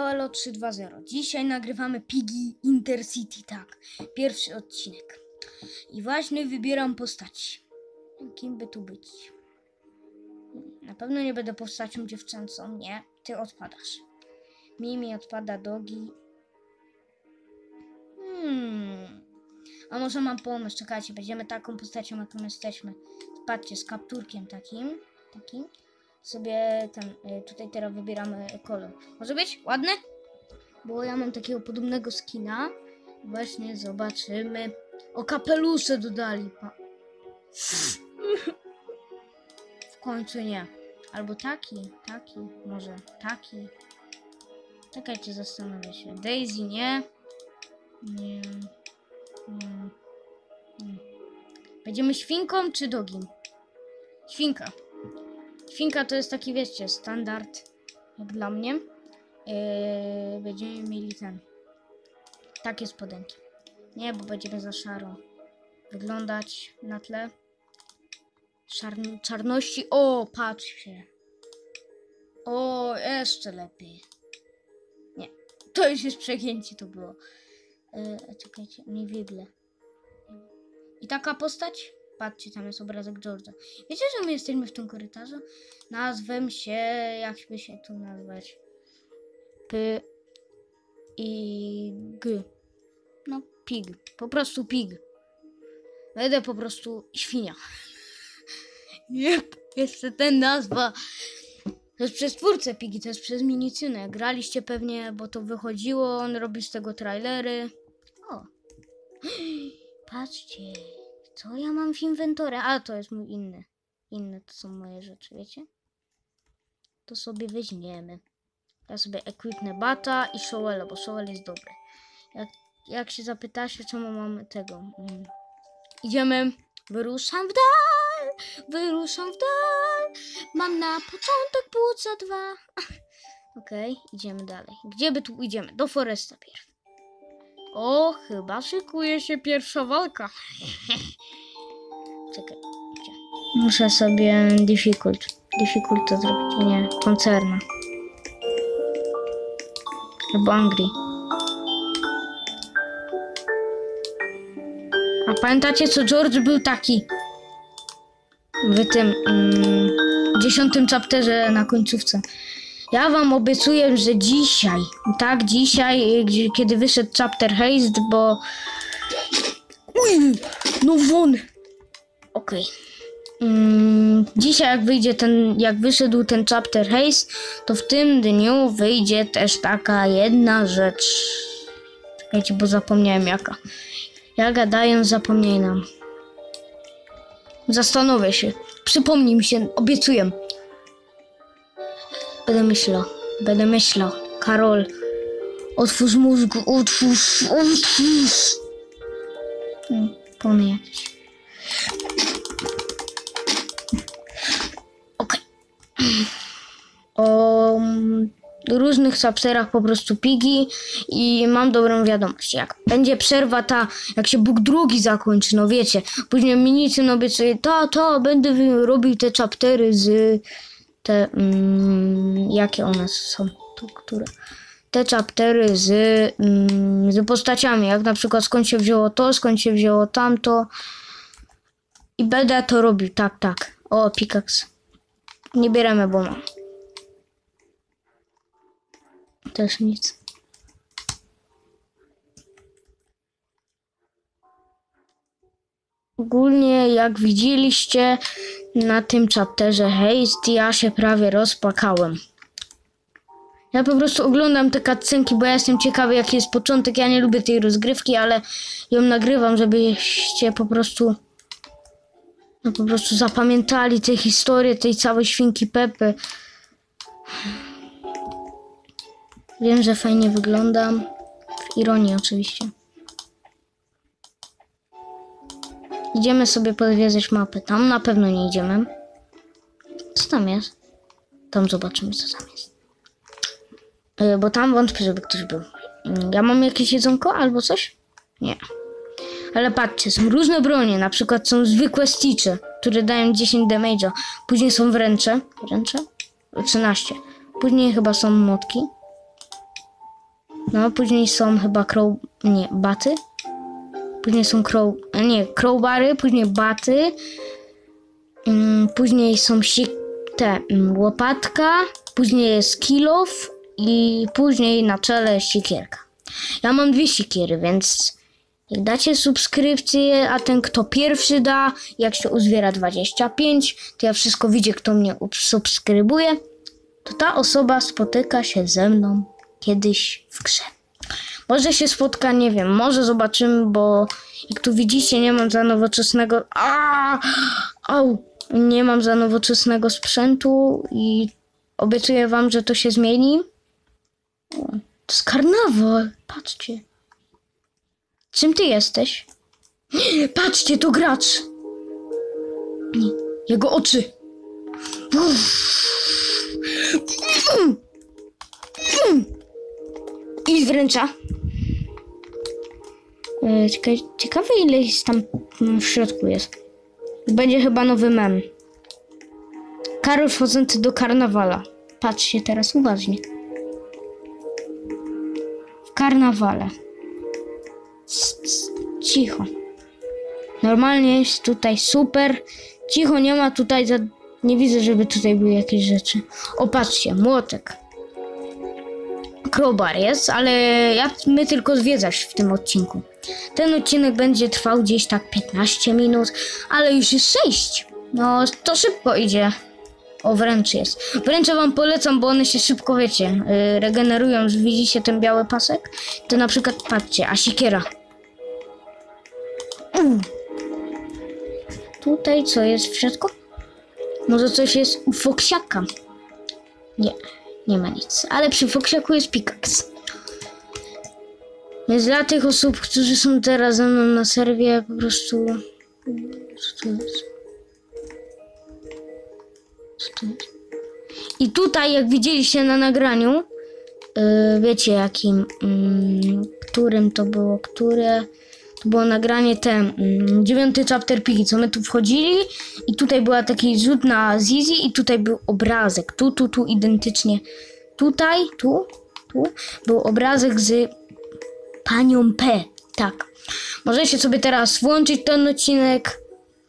Elo 320. Dzisiaj nagrywamy Piggy Intercity, tak. Pierwszy odcinek. I właśnie wybieram postać. Kim by tu być? Na pewno nie będę postacią dziewczęcą. Nie, ty odpadasz. Mimi odpada, Dogi. A może mam pomysł, czekajcie, będziemy taką postacią, jaką jesteśmy. Patrzcie, z kapturkiem takim. Sobie tutaj teraz wybieramy kolor. Może być ładny? Bo ja mam takiego podobnego skina. Właśnie zobaczymy. O, kapelusze dodali. W końcu nie. Albo taki, może taki. Czekajcie, zastanowię się. Daisy nie. Nie. Będziemy świnką czy dogiem? Świnka. Świnka to jest taki, wiecie, standard jak dla mnie. Będziemy mieli takie spodenki. Nie, bo będziemy za szaro wyglądać na tle czarności. O, patrzcie. O, jeszcze lepiej. Nie, to już jest przegięcie to było. Czekajcie, nie wigle. I taka postać? Patrzcie, tam jest obrazek George'a. Wiecie, że my jesteśmy w tym korytarzu? Nazwę się, jak by się tu nazwać? P i G. No, pig. Po prostu pig. Będę po prostu świnia. Jep, jeszcze ten nazwa. To jest przez twórcę Piggy, to jest przez Minicynę. Graliście pewnie, bo to wychodziło, on robi z tego trailery. O. Patrzcie. Co ja mam w inwentorze? A, to jest mój inny. Inne to są moje rzeczy, wiecie? To sobie weźmiemy. Ja sobie equipnę Bata i Showela, bo Showel jest dobry. Jak się zapytacie, czemu mamy tego? Idziemy. Wyruszam w dal. Wyruszam w dal. Mam na początek płuca 2. Okej, idziemy dalej. Gdzie by tu idziemy? Do Foresta pierw. O, chyba szykuje się pierwsza walka. Czekaj. Gdzie? Muszę sobie difficult to zrobić. Nie, koncerna. Albo angry. A pamiętacie, co George był taki w tym 10. chapterze na końcówce? Ja wam obiecuję, że dzisiaj, kiedy wyszedł chapter Haste, bo... No won! Okej. Dzisiaj jak wyszedł ten chapter Haste, to w tym dniu wyjdzie też taka jedna rzecz. Czekajcie, bo zapomniałem jaka. Ja gadając zapomniałem. Zastanowię się. Przypomnij mi się, obiecuję. Będę myślał. Karol, otwórz mózgu, otwórz. Pony jakieś. Okej. O różnych chapterach po prostu Piggy i mam dobrą wiadomość. Jak będzie przerwa jak się Bóg drugi zakończy, no wiecie, później Minicyn obiecuje, będę robił te chaptery z jakie one są, które? Te chaptery z postaciami, jak na przykład skąd się wzięło to, skąd się wzięło tamto. I będę to robił, tak. O, pickaxe. Nie bierzemy, bo mam. Też nic. Ogólnie, jak widzieliście na tym chapterze Haste, ja się prawie rozpłakałem. Ja po prostu oglądam te cutscenki, bo ja jestem ciekawy, jaki jest początek. Ja nie lubię tej rozgrywki, ale ją nagrywam, żebyście po prostu zapamiętali tę historię tej całej świnki Pepy. Wiem, że fajnie wyglądam. W ironii oczywiście. Idziemy sobie podwiedzać mapę. Tam na pewno nie idziemy. Co tam jest? Tam zobaczymy, co tam jest. Bo tam wątpię, żeby ktoś był. Ja mam jakieś jedzonko albo coś? Nie. Ale patrzcie, są różne bronie. Na przykład są zwykłe sticze, które dają 10 damage'a. Później są wręcze. 13. Później chyba są młotki. No, później są chyba baty. Później są crowbary, później baty. Później są łopatka. Później jest kill off i później na czele siekierka. Ja mam 2 siekiery, więc jak dacie subskrypcję, a ten kto pierwszy da, jak się uzbiera 25, to ja wszystko widzę, kto mnie subskrybuje, to ta osoba spotyka się ze mną kiedyś w grze. Może się spotka, nie wiem, może zobaczymy, bo jak tu widzicie, nie mam za nowoczesnego... Nie mam za nowoczesnego sprzętu i obiecuję wam, że to się zmieni. To jest karnawał, patrzcie. Czym ty jesteś? Patrzcie, to gracz. Nie, jego oczy. I wręcza. Ciekawe, ile jest tam w środku jest. Będzie chyba nowy mem. Karol wchodzący do karnawala. Patrzcie teraz uważnie. W karnawale. Cicho. Normalnie jest tutaj super. Cicho, nie ma tutaj nie widzę, żeby tutaj były jakieś rzeczy. O, patrzcie, młotek. Crowbar jest, ale my tylko zwiedzać w tym odcinku. Ten odcinek będzie trwał gdzieś tak 15 minut, ale już jest 6. No, to szybko idzie. O, wręcz jest. Wręcze wam polecam, bo one się szybko, wiecie, regenerują. Widzicie ten biały pasek? To na przykład, patrzcie, a siekiera. Tutaj co jest w środku? Może coś jest u foksiaka? Nie, nie ma nic. Ale przy foksiaku jest pikaks. Więc dla tych osób, którzy są teraz ze mną na serwie, po prostu... Co to jest? Co to jest? I tutaj, jak widzieliście na nagraniu, wiecie jakim, którym to było, to było nagranie 9 chapter Piggy, co my tu wchodzili i tutaj była taki rzut na Zizi i tutaj był obrazek, tu identycznie, tutaj, tu był obrazek z panią P, tak. Możecie sobie teraz włączyć ten odcinek.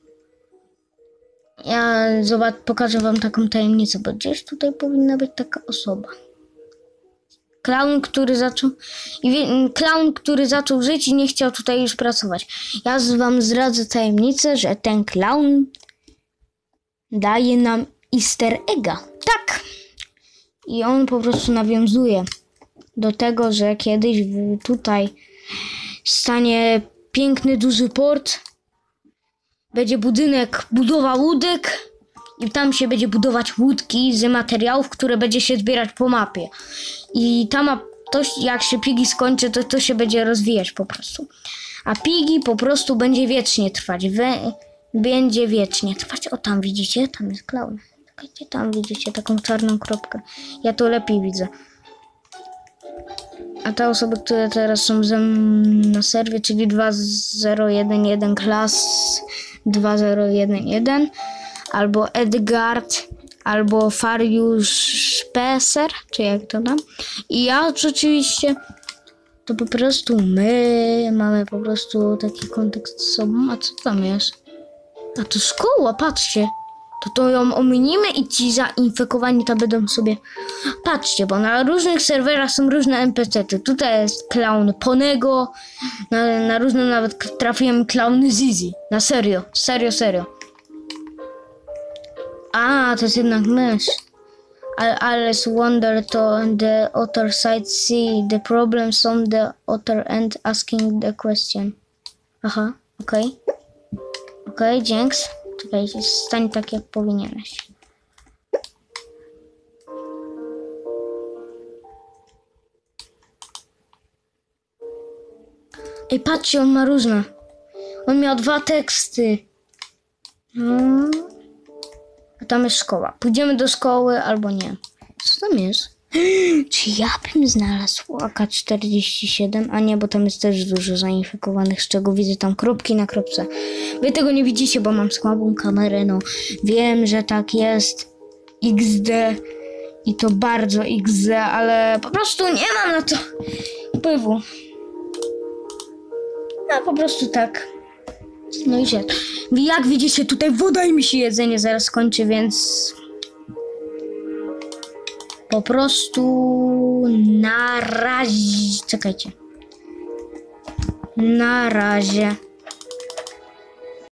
Ja pokażę wam taką tajemnicę, bo gdzieś tutaj powinna być taka osoba. Klaun, który zaczął żyć i nie chciał tutaj już pracować. Ja wam zdradzę tajemnicę, że ten klaun daje nam easter egga. Tak! I on po prostu nawiązuje do tego, że kiedyś tutaj stanie piękny, duży port. Będzie budowa łódek i tam się będzie budować łódki z materiałów, które będzie się zbierać po mapie. I ta jak się Piggy skończy, to się będzie rozwijać po prostu. A Piggy po prostu będzie wiecznie trwać. Będzie wiecznie trwać. O, tam widzicie? Tam jest klaun. Czekajcie, tam widzicie taką czarną kropkę. Ja to lepiej widzę. A te osoby, które teraz są ze mną na serwie, czyli 2011 Class 2011, albo Edgard, albo Fariusz Peser, czy jak to tam. I ja oczywiście, to po prostu my mamy po prostu taki kontakt z sobą. A co tam jest? A to szkoła, patrzcie. To ją ominimy i ci zainfekowani to będą sobie... Patrzcie, bo na różnych serwerach są różne NPC-ty. Tutaj jest klaun Ponego, na różne nawet trafiłem klauny Zizi. Na serio, serio. A, to jest jednak mysz. Alice wonder to the other side see the problems on the other end asking the question. Aha, okej, dzięks. Czekajcie, stań tak jak powinieneś. Ej, patrzcie, on ma różne. On miał 2 teksty. A tam jest szkoła. Pójdziemy do szkoły albo nie. Co tam jest? Czy ja bym znalazł AK-47? A nie, bo tam jest też dużo zainfekowanych, z czego widzę tam kropki na kropce. Wy tego nie widzicie, bo mam słabą kamerę, no. Wiem, że tak jest. XD. I to bardzo XD, ale po prostu nie mam na to upływu. A po prostu tak. No i się. Jak widzicie, tutaj woda i mi się jedzenie zaraz skończy, więc po prostu na razie. Czekajcie. Na razie.